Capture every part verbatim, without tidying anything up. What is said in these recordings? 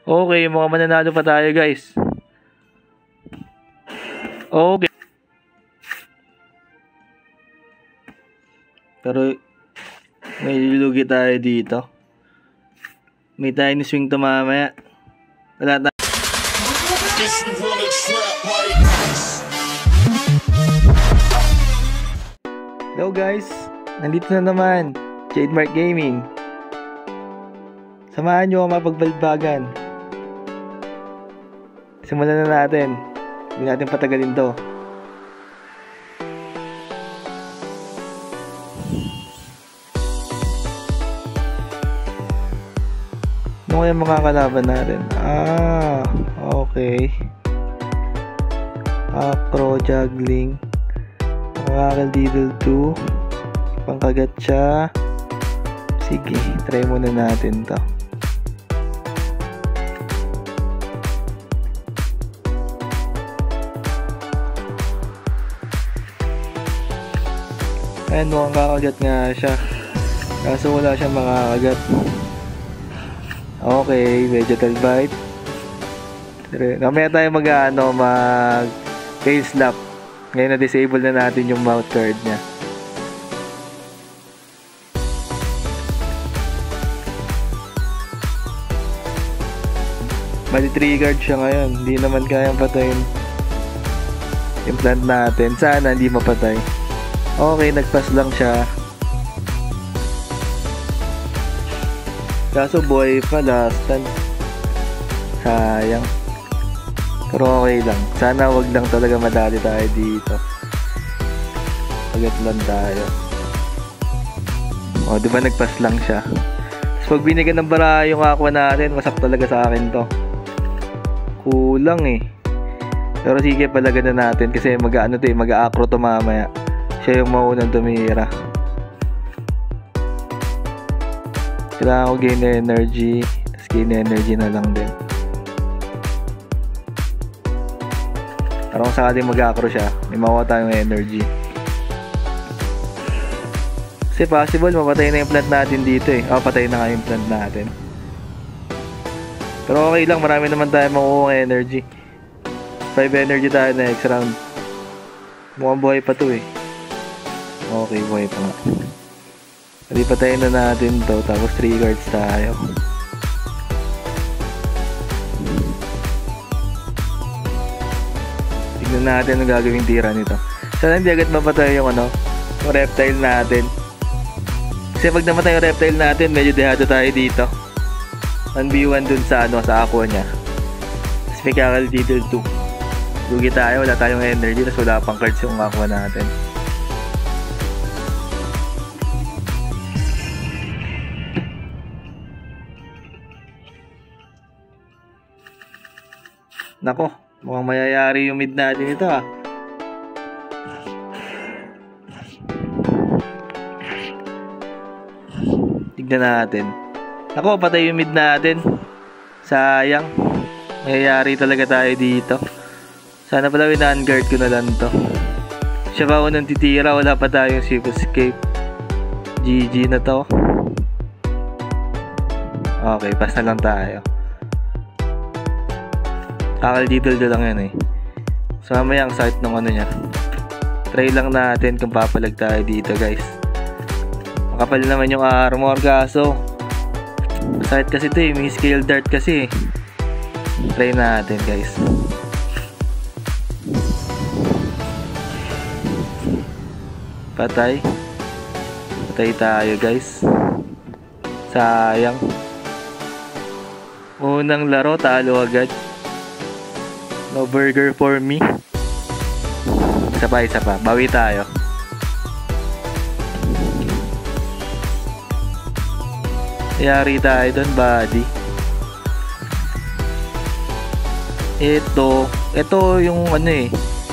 Okay, mukhang mananalo pa tayo guys. Okay. Pero may lulugi tayo dito. May tiny swing to mamaya. Wala tayo. Hello guys, nandito na naman Jademark Gaming. Samahan nyo ang mapagbalbagan. Simulan na natin. Hindi natin patagalin to. Ano kaya makakalaban natin? Ah, okay. Acro juggling. Makakal Diddle two. Pangkagat siya. Sige, try muna natin to. Ayan, mukhang kakagat nga siya. Kaso wala siyang makakagat. Okay, vegetal bite. Kamaya tayo mag ano, mag tail slap. Ngayon na disable na natin yung mouth guard niya. Bali three guard siya ngayon. Hindi naman kayang patayin yung plant natin. Sana hindi mapatay. Okay, nagpas lang siya. Kaso boy pa last time. Sayang. Pero okay lang. Sana wag lang talaga madali tayo dito. Pagat lang tayo. O, di ba nagpas lang siya. Tapos pag binigyan ng bara yung aqua natin, masak talaga sa akin to. Kulang eh. Pero sige, palagan na natin kasi mag-ano to eh, mag-acro to mamaya. Siya yung maunang tumira. Kailangan ko gain energy. Tapos gain energy na lang din. Parang kung sakaling mag-acro siya, may makuha tayong energy. Kasi possible, mapatay na yung plant natin dito eh. O, oh, patay na nga yung plant natin. Pero okay lang, marami naman tayo makukuha energy. five energy tayo next round. Mukhang buhay pa to eh. Okay, buhay pa nga. Patayin na natin to, tapos three guards tayo. Tignan natin ang gagawing tira nito. Sana hindi agad mapatay yung ano, yung reptile natin. Kasi pag namatay yung reptile natin, medyo dehado tayo dito. one v one dun sa ano, sa aqua niya. Tapos may kakal Diddle two. Lugi tayo, wala tayong energy, tapos wala pang cards yung aqua natin. Nako, mukhang mayayari yung mid natin ito ah. Tignan natin. Nako, patay yung mid natin. Sayang. Mayayari talaga tayo dito. Sana pala win-guard ko na lang to. Siya pa unang titira, wala pa tayong Swift Escape. G G na to. Okay, pass na lang tayo. Kakal Diddle lang yan eh. So mamaya ang sakit ng ano niya. Try lang natin kung papalag tayo dito guys. Makapal naman yung armor kaso sakit kasi ito eh. May scale dart kasi eh. Try natin guys. Patay. Patay tayo guys. Sayang. Unang laro talo agad. No burger for me. Isa pa, isa pa. Bawi tayo. Yari tayo doon, buddy. Ito. Ito yung ano eh.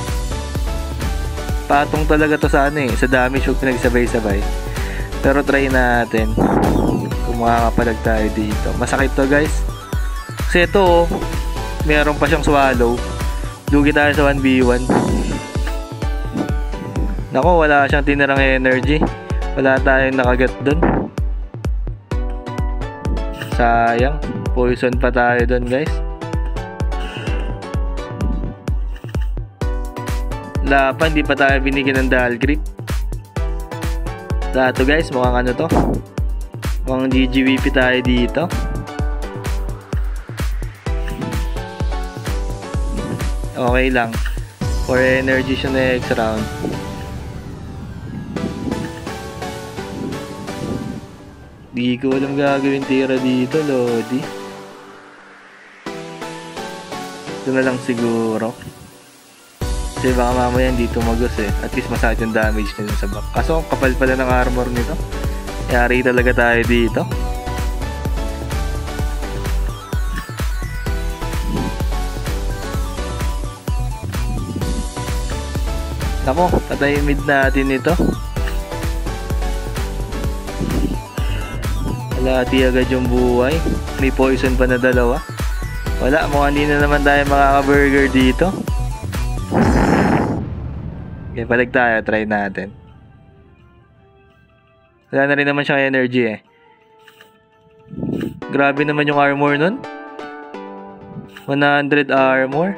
Patong talaga to sa ano eh. Sa damage yung pinagsabay-sabay. Pero try natin. Kung makakapalag tayo dito. Masakit to guys. Kasi ito oh. Meron pa siyang swallow. Lugi tayo sa one v one. Nako, wala siyang tinirang energy. Wala tayong nakagat dun. Sayang. Poison pa tayo doon, guys. Wala pa, hindi pa tayo binigyan ng Daal Grip. Dato guys, mukhang ano to, mukhang G G V P tayo dito. Okay lang, for energy siya next round. Di ko alam gagawin tira dito, Lodi. Ito na lang siguro. Kasi baka mamaya hindi tumagos eh. At least masakit yung damage nito sa back. Kaso kapal pala ng armor nito. Yari talaga tayo dito. Nako, patayin mid natin ito. Alati agad yung buhay. May poison pa na dalawa. Wala, mukhang hindi na naman tayo makaka-burger dito. Okay, balik tayo. Try natin. Wala na rin naman siyang energy eh. Grabe naman yung armor nun. one hundred armor.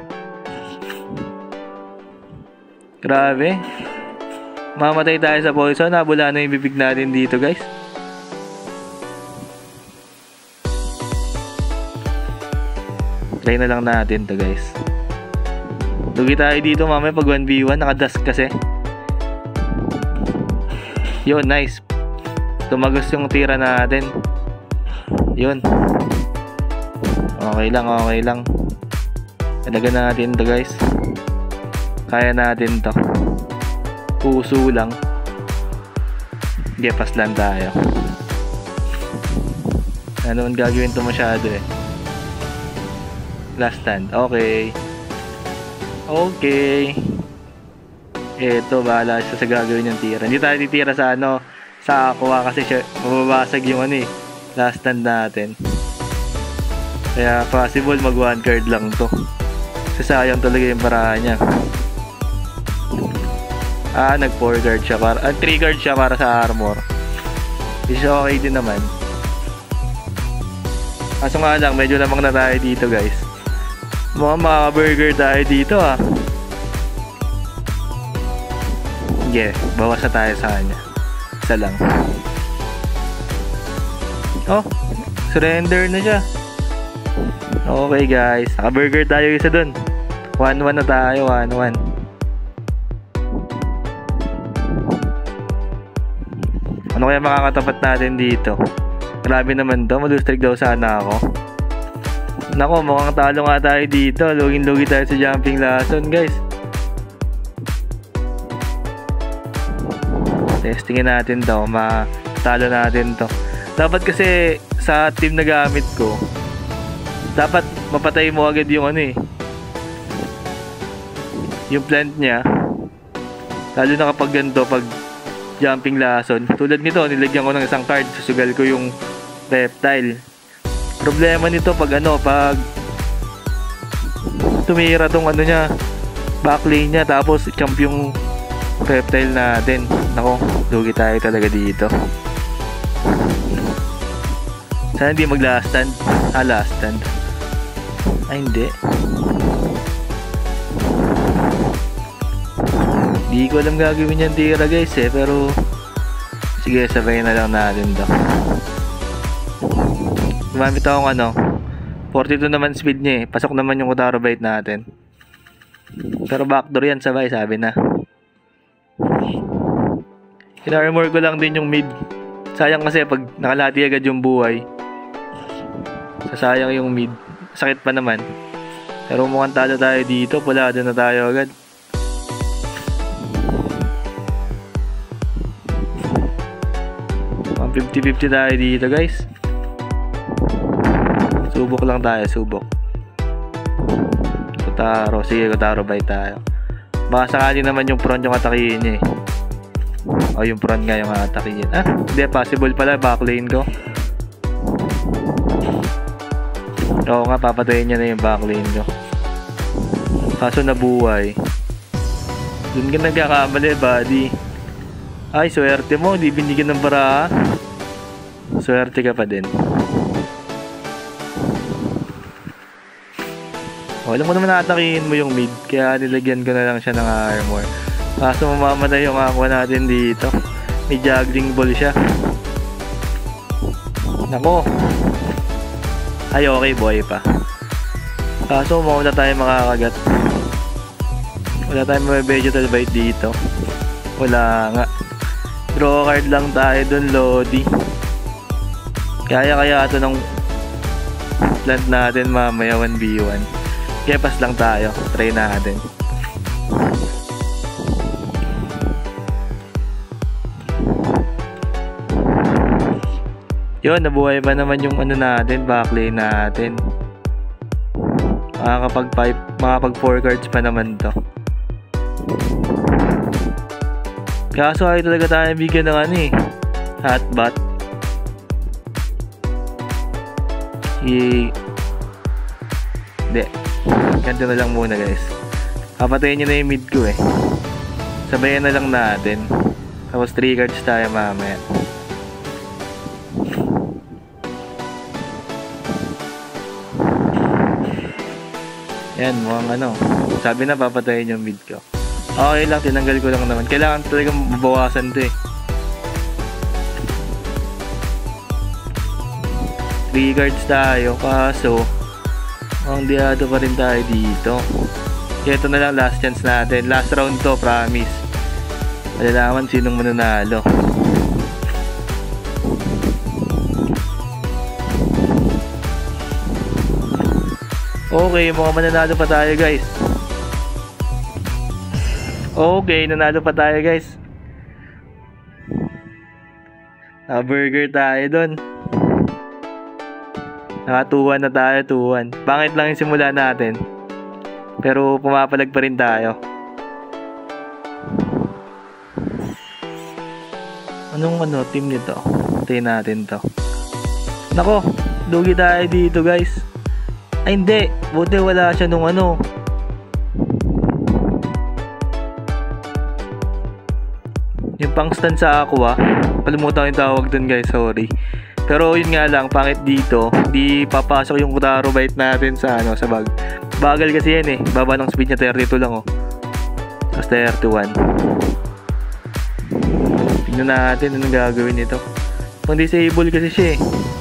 Grabe. Mamatay tayo sa poison. Nabula na yung bibig natin dito, guys. Try na lang natin to, guys. Lugi tayo dito mamaya pag one v one. Nakadusk kasi. Yun, nice. Tumagos yung tira natin. Yun. Okay lang, okay lang. Talaga natin to, guys. Kaya natin to. Puso lang. Gepas lang tayo. Ano man gagawin to masyado eh. Last stand. Okay. Okay. Eto, bahala siya sa gagawin yung tira. Hindi tayo titira sa ano, sa aqua kasi siya, mababasag yung ano eh, last stand natin. Kaya possible mag one card lang to. Kasi sayang talaga yung parahan niya. Ah, nag four card siya para, ah, three card siya para sa armor. Is okay din naman. Kaso nga lang, medyo lamang na tayo dito, guys. Mukhang maka-burger tayo dito ah. Yeah, bawas na tayo sa kanya. Isa lang. Oh, surrender na siya. Okay guys, naka-burger tayo isa dun. one one na tayo, one one. Ano kaya makakatapat natin dito? Grabe naman to, malustrig daw sana ako. Nako, mukhang talo nga tayo dito. Lugin-lugi tayo sa jumping lason, guys. Testingin natin to. Matalo natin to. Dapat kasi sa team na gamit ko, dapat mapatay mo agad yung ano eh, yung plant niya. Lalo na kapag ganito, pag jumping lason. Tulad nito, nilagyan ko ng isang card. Susugal ko yung reptile. Problema nito pag ano, pag tumira tong ano niya, backlane niya, tapos champ yung reptile natin. Nako, lugi tayo talaga dito. Sana hindi mag last stand. Ah, last stand. Ay, hindi. Hindi ko alam gagawin yung tira, guys eh, pero sige, sabayin na lang natin to. Gumamit akong ano, forty-two naman speed niya eh. Pasok naman yung Kotaro Bite natin. Pero backdoor yan, sabay, sabi na. In-armor ko lang din yung mid. Sayang kasi pag nakalati agad yung buhay, sasayang yung mid. Sakit pa naman. Pero mukhang talo tayo dito. Pulado na tayo agad. fifty fifty tayo dito, guys. Subok lang tayo, subok. Kotaro, sige, Kotaro Bite tayo. Baka sakali naman yung prawn yung atakihin niya eh. O, yung prawn nga yung atakihin. Ah, hindi, possible pala, backlane ko. Oo nga, papatayin niya na yung backlane ko. Kaso nabuhay. Doon ka nagkakamali, buddy. Ay, swerte mo, di binigyan ng bara. Swerte ka pa din. O, alam mo naman natakihin mo yung mid, kaya nilagyan ko na lang siya ng armor. Kaso mamamatay yung aqua natin dito. May juggling ball siya. Nako. Ay, okay, boy pa. Kaso wala tayo makakagat. Wala tayong may vegetal bite dito. Wala nga. Draw card lang tayo dun, Lodi. Kaya kaya ito ng plant natin mamaya one v one. Kaya pas lang tayo. Try natin. Yun, nabuhay pa naman yung ano natin, backlane natin. Makakapag five, makakapag four cards pa naman to. Kaso ay talaga tayo bigyan ng ano eh, hotbat. I... Hindi. Ganito na lang muna guys. Papatayin nyo na yung mid ko eh. Sabayan na lang natin. Tapos three cards tayo mamaya. Yan, mukhang ano. Sabi na papatayin yung mid ko. Okay lang, tinanggal ko lang naman. Kailangan talagang mabawasan to eh. three cards tayo, kaso ang diado pa rin tayo dito. Kaya ito na lang last chance natin. Last round to, promise. Malalaman sinong mananalo. Okay, mga mananalo pa tayo guys. Okay, nanalo pa tayo guys. Na-burger tayo dun. Naka-two one na tayo, two one. Pangit lang yung simula natin. Pero pumapalag pa rin tayo. Anong ano, team nito? Tayo natin to. Nako, lugi tayo dito guys. Ay hindi, buti wala siya nung ano. Yung pang stand sa aqua. Palimutan ko yung tawag dun guys, sorry. Pero yun nga lang, pangit dito, di papasok yung Kutaro bite natin sa ano, sa bag. Bagal kasi yan eh. Baba ng speed niya thirty-two lang oh. Tapos thirty-one. Tingnan natin anong gagawin nito. Pang disable kasi siya eh.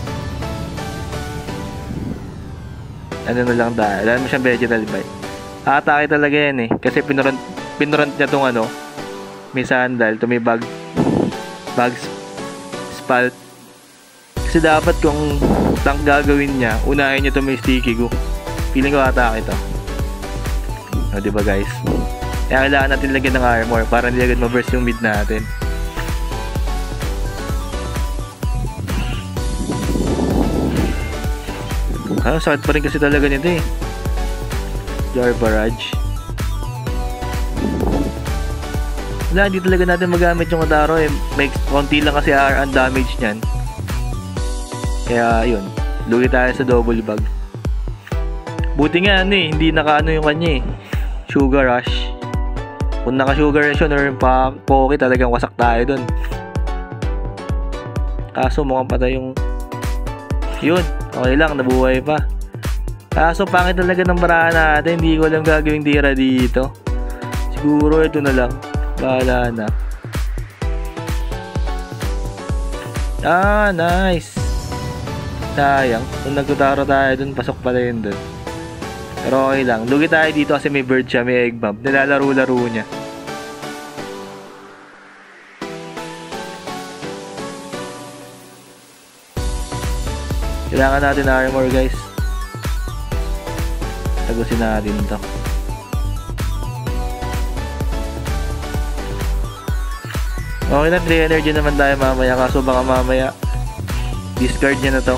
Ano na lang tayo. Alam mo siyang vegetal bite. Atake talaga yan eh. Kasi pinurant, pinurant niya tong ano. May sandal. Ito may bag. Bag spalt. Kasi dapat kung tank gagawin niya, unahin niya ito may sticky go. Feeling ko atake ito. O diba guys? Kaya kailangan natin lagyan ng armor para hindi agad ma-burst yung mid natin. Ah, sakit pa rin kasi talaga nito eh. Jar barrage. Wala, hindi talaga natin magamit yung Kutaro eh. May konti lang kasi ang damage niyan. Kaya yun, lugi tayo sa double bag. Buti nga ano eh, hindi naka ano yung kanya eh, sugar rush. Kung naka sugar rush yun or pa poke, talagang wasak tayo dun. Kaso mukhang patay yung yun, okay lang, nabuhay pa. Kaso pangit talaga ng paraan natin, hindi ko alam gagawing tira dito. Siguro ito na lang, bahala na. Ah, nice. Sayang, kung nagtutaro tayo dun, pasok pala yun dun. Pero okay lang, lugi tayo dito kasi may bird siya, may egg bomb. Nilalaro-laro niya. Kailangan natin armor guys. Tagusin natin to. Okay lang, three energy naman tayo mamaya. Kaso baka mamaya discard niya na to.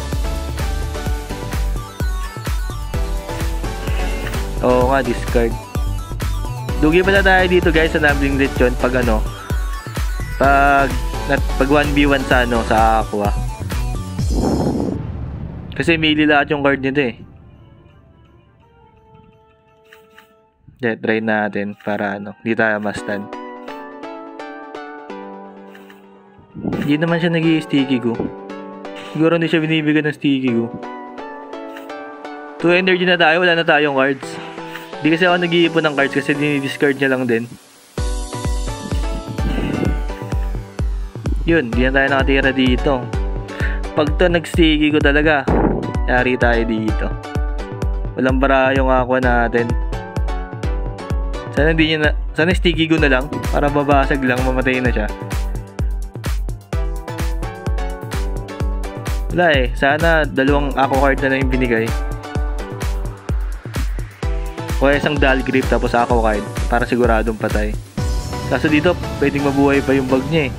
Oo nga, discard. Dugi pala tayo dito guys sa Numbling Lechon pag ano, pag pag one v one sa ano, sa aqua. Kasi melee lahat yung card nito eh. Yeah, try natin para ano, hindi tayo ma-stun. Hindi naman siya nag-i-sticky go. Siguro hindi siya binibigyan ng sticky go. two energy na tayo, wala na tayong cards. Di kasi ako nag-iipon ng cards kasi dinidiscard niya lang din. Yun, di na tayo nakatira dito. Pag to nag-sticky ko talaga, yari tayo dito. Walang bara yung aqua natin. Sana hindi niya na, sana sticky ko na lang para babasag lang, mamatay na siya. Wala eh, sana dalawang aqua card na lang yung binigay. O isang dull grip tapos aqua card para siguradong patay. Kaso dito, pwedeng mabuhay pa yung bug niya eh.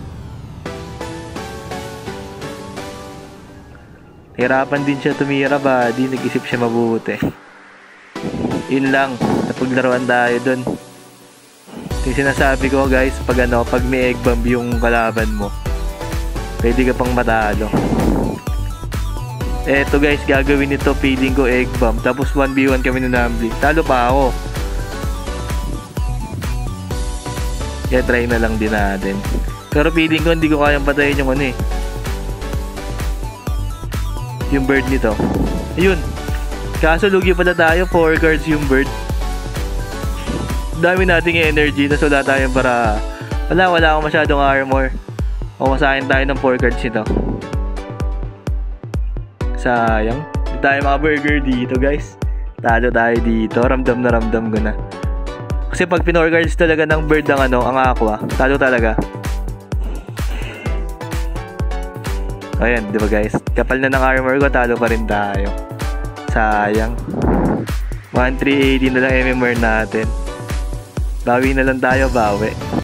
Hirapan din siya tumira ba, di nag-isip siya mabuti. Yun lang, napaglaruan tayo dun. Yung sinasabi ko guys, pag ano, pag may egg bomb yung kalaban mo, pwede ka pang matalo. Eto guys, gagawin nito, feeling ko egg bomb, tapos one v one kami na Nambly. Talo pa ako. Kaya try na lang din natin. Pero feeling ko hindi ko kayang patayin yung ano eh, yung bird nito. Ayun. Kaso lugi pala tayo, four cards yung bird. Dami nating energy, tas wala tayong para. Wala, wala akong masyadong armor. O masahin tayo ng four cards nito. Sayang. Hindi tayo mga burger dito guys. Talo tayo dito. Ramdam na ramdam ko na. Kasi pag pinor cards talaga ng bird ang ano, ang aqua, talo talaga. Ayan, di ba guys? Kapal na ng armor ko, talo pa rin tayo. Sayang. one three eighty na lang M M R natin. Bawi na lang tayo, bawi.